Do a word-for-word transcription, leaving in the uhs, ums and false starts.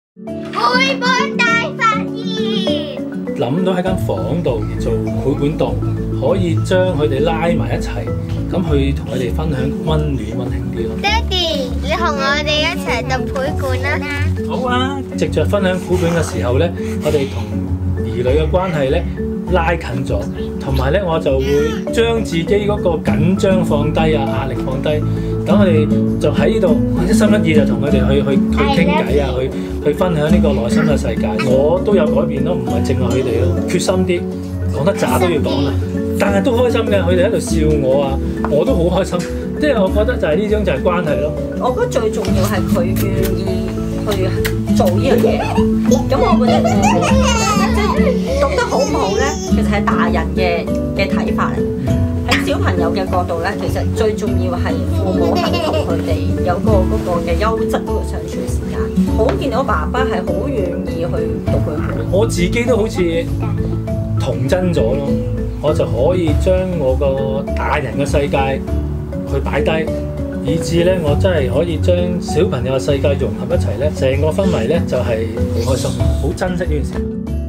繪本大發現， 諗到喺間房度做繪本檔，可以將佢哋拉埋一齊，咁去同佢哋分享溫暖溫馨啲咯。 爹哋，你同我哋一齊讀繪本啦！ 好啊！藉着分享繪本嘅時候咧，我哋同兒女嘅關係咧拉近咗，同埋咧我就會將自己嗰個緊張放低啊，壓力放低，等我哋就喺呢度一心一意就同佢哋去去去傾偈啊，去去分享呢個內心嘅世界。我都有改變咯，唔係淨係佢哋咯，決心啲，講得渣都要講啦，但係都開心嘅，佢哋喺度笑我啊，我都好開心。即係我覺得就係呢種就係關係咯。 我覺得最重要係佢願意去做呢樣嘢。咁我覺得誒，即係讀得好唔好咧，其實係大人嘅嘅睇法嚟。喺小朋友嘅角度咧，其實最重要係父母肯同佢哋有個嗰個嘅優質嗰個相處時間。好見到爸爸係好願意去讀繪本。 我自己都好似童真咗咯，我就可以將我個大人嘅世界去擺低，以至咧我真係可以將小朋友嘅世界融合一齊咧，成個氛圍咧就係好開心，好珍惜呢件事。